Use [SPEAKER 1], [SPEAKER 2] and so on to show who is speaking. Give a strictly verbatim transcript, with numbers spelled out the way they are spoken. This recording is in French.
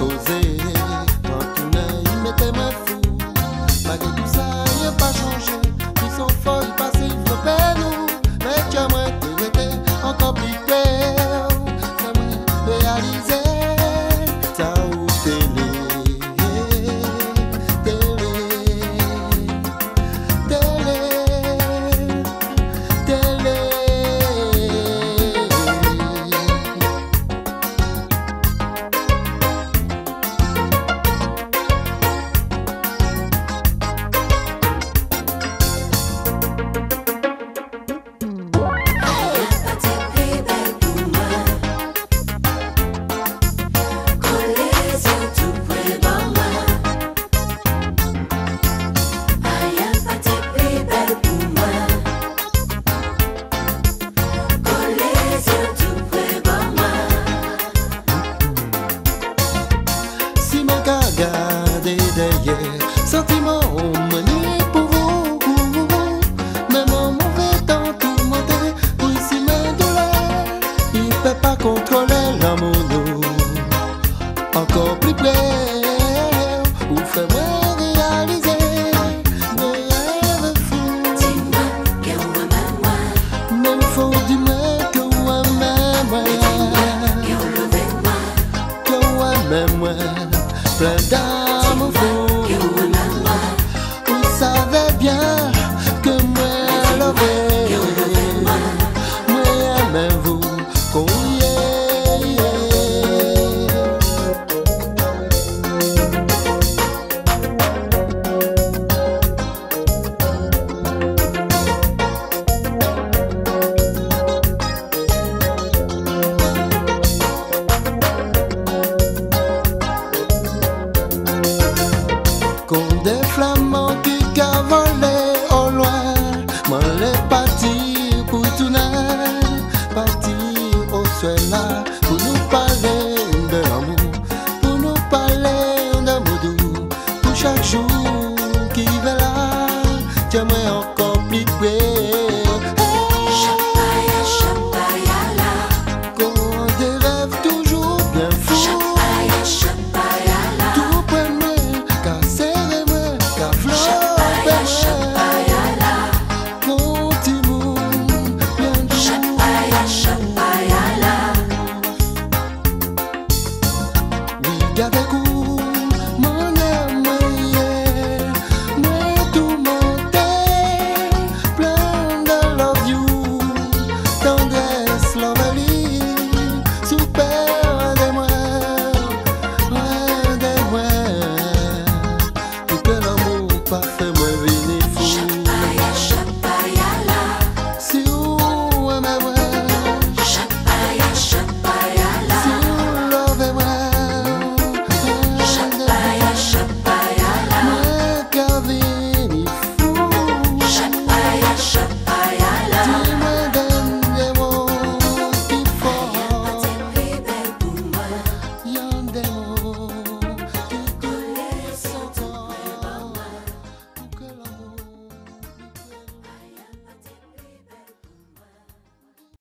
[SPEAKER 1] posé. Quand tout il mettait ma fou. Malgré tout ça, il n'a pas changé. Ils sont forts, ils passent, ils font nous. Mais tu as moins été encore plus peur. Ça m'a réalisé. Ça ou télé. Regardez derrière, sentiment manie pour vous. Mais mon mauvais temps tout monté, pour ici mes douleurs. Il ne peut pas contrôler l'amour nous. Encore plus près, ou fais-moi réaliser mes rêves fous.
[SPEAKER 2] Dis-moi que ou même moi.
[SPEAKER 1] Même faut dis-moi que ou même moi.
[SPEAKER 2] Que ou levé moi.
[SPEAKER 1] Que ou même moi. Plein d'amour fou. Vous savez bien que moi l'avais. Moi aimez-vous qu'on y est. Comme des flamands qui cavolaient au loin, m'en les partir pour tout naître, partir au soir là, pour nous parler de l'amour, pour nous parler d'amour doux, pour chaque jour qui va là, j'aimerais encore plus près.
[SPEAKER 2] Chapaya, chapaya là.
[SPEAKER 1] Qu'on des rêves toujours bien fous.
[SPEAKER 2] Chapaya, chapaya là.
[SPEAKER 1] Tout premier, car c'est vrai, car fleur.